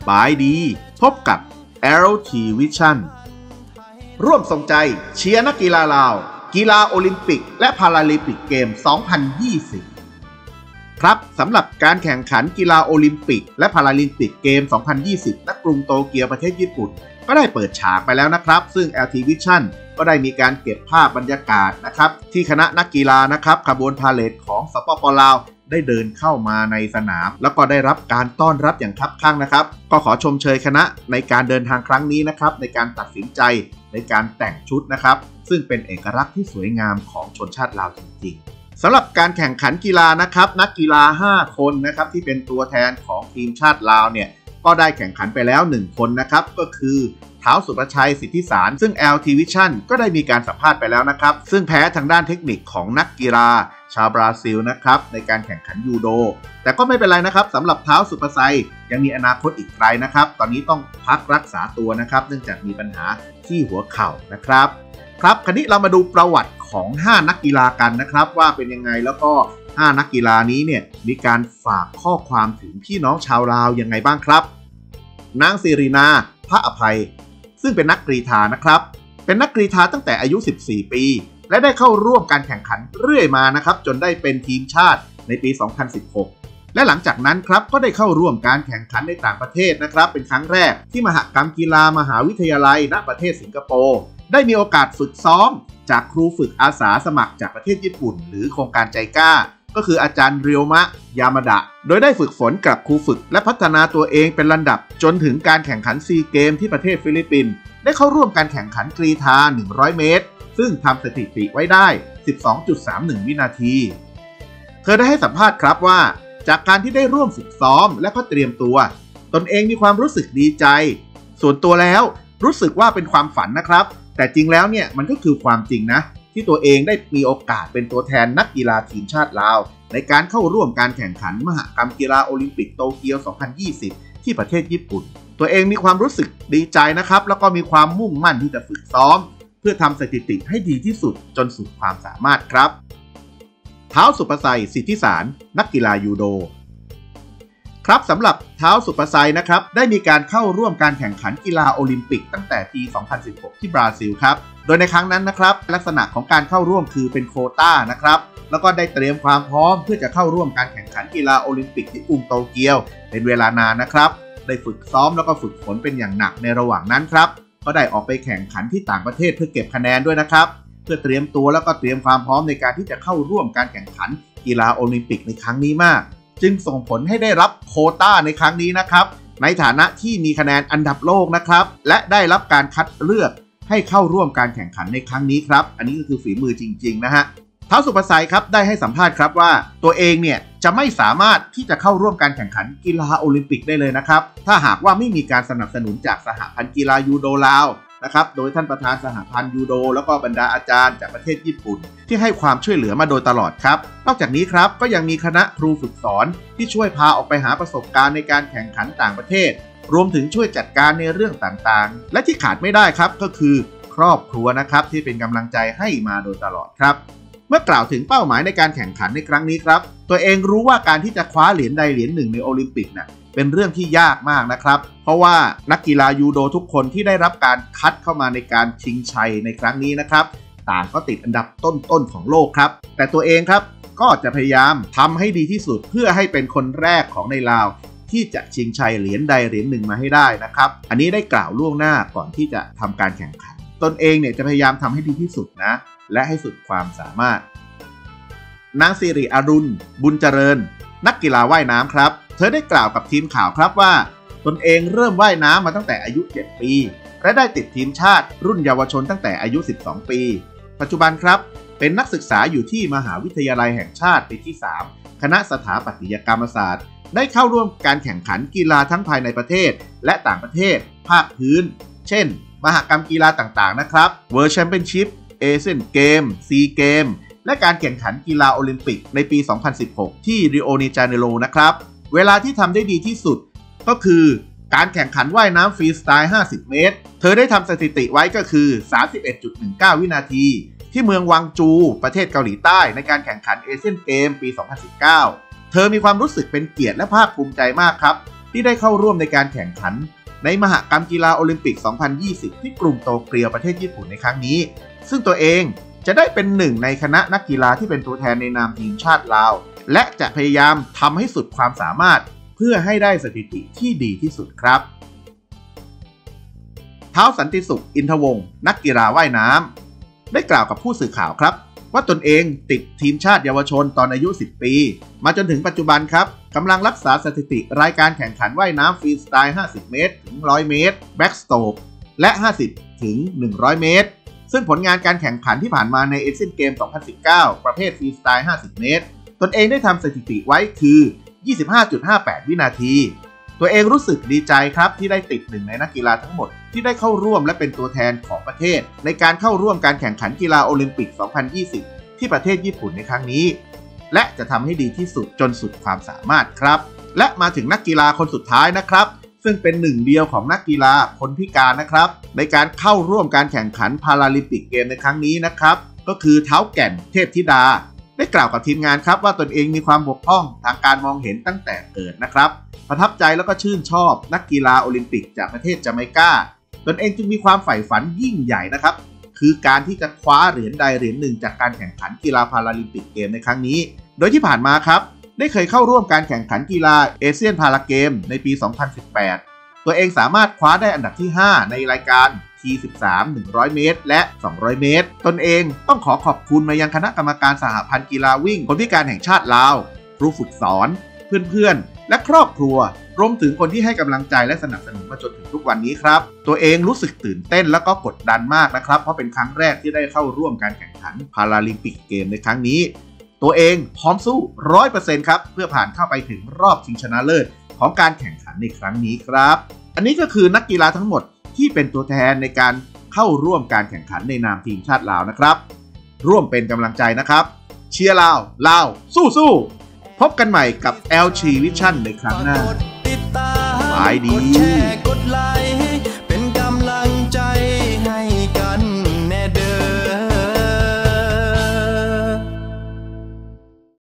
บายดีพบกับ LT Vision ร่วมส่งใจเชียร์นักกีฬาลาวกีฬาโอลิมปิกและพาราลิมปิกเกม 2020 ครับสำหรับการแข่งขันกีฬาโอลิมปิกและพาราลิมปิกเกม 2020 ณ กรุงโตเกียวประเทศญี่ปุ่นก็ได้เปิดฉากไปแล้วนะครับซึ่ง LT Vision ก็ได้มีการเก็บภาพบรรยากาศนะครับที่คณะนักกีฬานะครับขบวนพาเหรดของสปป.ลาวได้เดินเข้ามาในสนามแล้วก็ได้รับการต้อนรับอย่างคับคั่งนะครับก็ขอชมเชยคณะในการเดินทางครั้งนี้นะครับในการตัดสินใจในการแต่งชุดนะครับซึ่งเป็นเอกลักษณ์ที่สวยงามของชนชาติลาวจริงๆสำหรับการแข่งขันกีฬานะครับนักกีฬา5คนนะครับที่เป็นตัวแทนของทีมชาติลาวเนี่ยก็ได้แข่งขันไปแล้ว1คนนะครับก็คือท้าวสุประชัยสิทธิสารซึ่ง LT Vision ก็ได้มีการสัมภาษณ์ไปแล้วนะครับซึ่งแพ้ทางด้านเทคนิคของนักกีฬาชาวบราซิลนะครับในการแข่งขันยูโดแต่ก็ไม่เป็นไรนะครับสำหรับท้าวสุประชัยยังมีอนาคตอีกไกลนะครับตอนนี้ต้องพักรักษาตัวนะครับเนื่องจากมีปัญหาที่หัวเข่านะครับครับคราวนี้เรามาดูประวัติของ5นักกีฬากันนะครับว่าเป็นยังไงแล้วก็5นักกีฬานี้เนี่ยมีการฝากข้อความถึงพี่น้องชาวลาวยังไงบ้างครับนางศิรินาพระอภัยซึ่งเป็นนักกรีฑานะครับเป็นนักกรีฑาตั้งแต่อายุ14ปีและได้เข้าร่วมการแข่งขันเรื่อยมานะครับจนได้เป็นทีมชาติในปี 2016 และหลังจากนั้นครับก็ได้เข้าร่วมการแข่งขันในต่างประเทศนะครับเป็นครั้งแรกที่มหกรรมกีฬามหาวิทยาลัยณประเทศสิงคโปร์ได้มีโอกาสฝึกซ้อมจากครูฝึกอาสาสมัครจากประเทศญี่ปุ่นหรือโครงการใจกล้าก็คืออาจารย์เรียวมะยามาดะโดยได้ฝึกฝนกับครูฝึกและพัฒนาตัวเองเป็นลำดับจนถึงการแข่งขันซีเกมที่ประเทศฟิลิปปินส์ได้เข้าร่วมการแข่งขันกรีฑา100 เมตรซึ่งทำสถิติไว้ได้ 12.31 วินาทีเธอได้ให้สัมภาษณ์ครับว่าจากการที่ได้ร่วมฝึกซ้อมและก็เตรียมตัวตนเองมีความรู้สึกดีใจส่วนตัวแล้วรู้สึกว่าเป็นความฝันนะครับแต่จริงแล้วเนี่ยมันก็คือความจริงนะที่ตัวเองได้มีโอกาสเป็นตัวแทนนักกีฬาทีมชาติลาวในการเข้าร่วมการแข่งขันมหกรรมกีฬาโอลิมปิกโตเกียว 2020 ที่ประเทศญี่ปุ่นตัวเองมีความรู้สึกดีใจนะครับแล้วก็มีความมุ่งมั่นที่จะฝึกซ้อมเพื่อทำสถิติให้ดีที่สุดจนสุดความสามารถครับท้าวสุประชัยสิทธิสารนักกีฬายูโดครับสำหรับท้าวสุประชัยนะครับได้มีการเข้าร่วมการแข่งขันกีฬาโอลิมปิกตั้งแต่ปี 2016 ที่บราซิลครับโดยในครั้งนั้นนะครับลักษณะของการเข้าร่วมคือเป็นโควต้านะครับแล้วก็ได้เตรียมความพร้อมเพื่อจะเข้าร่วมการแข่งขันกีฬาโอลิมปิกที่กรุงโตเกียวเป็นเวลานานนะครับได้ฝึกซ้อมแล้วก็ฝึกฝนเป็นอย่างหนักในระหว่างนั้นครับก็ได้ออกไปแข่งขันที่ต่างประเทศเพื่อเก็บคะแนนด้วยนะครับเพื่อเตรียมตัวแล้วก็เตรียมความพร้อมในการที่จะเข้าร่วมการแข่งขันกีฬาโอลิมปิกในครั้งนี้มากจึงส่งผลให้ได้รับโควต้าในครั้งนี้นะครับในฐานะที่มีคะแนนอันดับโลกนะครับและได้รับการคัดเลือกให้เข้าร่วมการแข่งขันในครั้งนี้ครับอันนี้ก็คือฝีมือจริงๆนะฮะท้าวสุประชัยครับได้ให้สัมภาษณ์ครับว่าตัวเองเนี่ยจะไม่สามารถที่จะเข้าร่วมการแข่งขันกีฬาโอลิมปิกได้เลยนะครับถ้าหากว่าไม่มีการสนับสนุนจากสหพันธ์กีฬายูโดลาวนะครับโดยท่านประธานสหพันธ์ยูโดแล้วก็บรรดาอาจารย์จากประเทศญี่ปุ่นที่ให้ความช่วยเหลือมาโดยตลอดครับนอกจากนี้ครับก็ยังมีคณะครูฝึกสอนที่ช่วยพาออกไปหาประสบการณ์ในการแข่งขันต่างประเทศรวมถึงช่วยจัดการในเรื่องต่างๆและที่ขาดไม่ได้ครับก็คือครอบครัวนะครับที่เป็นกำลังใจให้มาโดยตลอดครับเมื่อกล่าวถึงเป้าหมายในการแข่งขันในครั้งนี้ครับตัวเองรู้ว่าการที่จะคว้าเหรียญใดเหรียญหนึ่งในโอลิมปิกเป็นเรื่องที่ยากมากนะครับเพราะว่านักกีฬายูโดทุกคนที่ได้รับการคัดเข้ามาในการชิงชัยในครั้งนี้นะครับต่างก็ติดอันดับต้นๆของโลกครับแต่ตัวเองครับก็จะพยายามทำให้ดีที่สุดเพื่อให้เป็นคนแรกของในลาวที่จะชิงชัยเหรียญใดเหรียญหนึ่งมาให้ได้นะครับอันนี้ได้กล่าวล่วงหน้าก่อนที่จะทำการแข่งขันตนเองเนี่ยจะพยายามทำให้ดีที่สุดนะและให้สุดความสามารถนางสิริอรุณบุญเจริญนักกีฬาว่ายน้ำครับเธอได้กล่าวกับทีมข่าวครับว่าตนเองเริ่มว่ายน้ำมาตั้งแต่อายุ7 ปีและได้ติดทีมชาติรุ่นเยาวชนตั้งแต่อายุ12 ปีปัจจุบันครับเป็นนักศึกษาอยู่ที่มหาวิทยาลัยแห่งชาติปีที่3คณะสถาปัตยกรรมศาสตร์ได้เข้าร่วมการแข่งขันกีฬาทั้งภายในประเทศและต่างประเทศภาคพื้นเช่นมหกรรมกีฬาต่างๆนะครับ World Championship เอเชียนเกมซีเกมและการแข่งขันกีฬาโอลิมปิกในปี 2016 ที่ริโอเดจาเนโรนะครับเวลาที่ทำได้ดีที่สุดก็คือการแข่งขันว่ายน้ำฟรีสไตล์50 เมตรเธอได้ทำสถิติไว้ก็คือ 31.19 วินาทีที่เมืองวังจูประเทศเกาหลีใต้ในการแข่งขันเอเชียนเกมปี 2019 เธอมีความรู้สึกเป็นเกียรติและภาคภูมิใจมากครับที่ได้เข้าร่วมในการแข่งขันในมหกรรมกีฬาโอลิมปิก 2020 ที่กรุงโตเกียวประเทศญี่ปุ่นในครั้งนี้ซึ่งตัวเองจะได้เป็นหนึ่งในคณะนักกีฬาที่เป็นตัวแทนในนามทีมชาติลาวและจะพยายามทำให้สุดความสามารถเพื่อให้ได้สถิติที่ดีที่สุดครับท้าวสันติสุขอินทวงศ์นักกีฬาว่ายน้ำได้กล่าวกับผู้สื่อข่าวครับว่าตนเองติดทีมชาติเยาวชนตอนอายุ 10 ปีมาจนถึงปัจจุบันครับกำลังรักษาสถิติรายการแข่งขันว่ายน้ำฟรีสไตล์ 50 เมตร ถึง 100 เมตร แบ็กสโตรกและ 50 ถึง 100 เมตร ซึ่งผลงานการแข่งขันที่ผ่านมาในเอเชียนเกม 2019 ประเภทฟรีสไตล์ 50 เมตร ตนเองได้ทำสถิติไว้คือ 25.58 วินาทีตัวเองรู้สึกดีใจครับที่ได้ติดหนึ่งในนักกีฬาทั้งหมดที่ได้เข้าร่วมและเป็นตัวแทนของประเทศในการเข้าร่วมการแข่งขันกีฬาโอลิมปิก 2020 ที่ประเทศญี่ปุ่นในครั้งนี้และจะทำให้ดีที่สุดจนสุดความสามารถครับและมาถึงนักกีฬาคนสุดท้ายนะครับซึ่งเป็นหนึ่งเดียวของนักกีฬาคนพิการนะครับในการเข้าร่วมการแข่งขันพาราลิมปิกเกมในครั้งนี้นะครับก็คือเท้าแก่นเทพธิดาได้กล่าวกับทีมงานครับว่าตนเองมีความบกพร่องทางการมองเห็นตั้งแต่เกิดนะครับประทับใจแล้วก็ชื่นชอบนักกีฬาโอลิมปิกจากประเทศจาเมกาตนเองจึงมีความใฝ่ฝันยิ่งใหญ่นะครับคือการที่จะคว้าเหรียญใดเหรียญหนึ่งจากการแข่งขันกีฬาพาราลิมปิกเกมในครั้งนี้โดยที่ผ่านมาครับได้เคยเข้าร่วมการแข่งขันกีฬาเอเชียนพาราเกมในปี 2018 ตัวเองสามารถคว้าได้อันดับที่ 5 ในรายการ T13 100 เมตรและ 200 เมตรตนเองต้องขอบคุณมายังคณะกรรมการสหพันธ์กีฬาวิ่งคนพิการแห่งชาติลาวครูฝึกสอนเพื่อนๆและครอบครัวรวมถึงคนที่ให้กำลังใจและสนับสนุนมาจนถึงทุกวันนี้ครับตัวเองรู้สึกตื่นเต้นและก็กดดันมากนะครับเพราะเป็นครั้งแรกที่ได้เข้าร่วมการแข่งขันพาราลิมปิกเกมในครั้งนี้ตัวเองพร้อมสู้ 100% ครับเพื่อผ่านเข้าไปถึงรอบชิงชนะเลิศของการแข่งขันในครั้งนี้ครับอันนี้ก็คือนักกีฬาทั้งหมดที่เป็นตัวแทนในการเข้าร่วมการแข่งขันในนามทีมชาติลาวนะครับร่วมเป็นกำลังใจนะครับเชียร์ลาวสู้ๆพบกันใหม่กับ LG Vision ในครั้งหน้าบายดี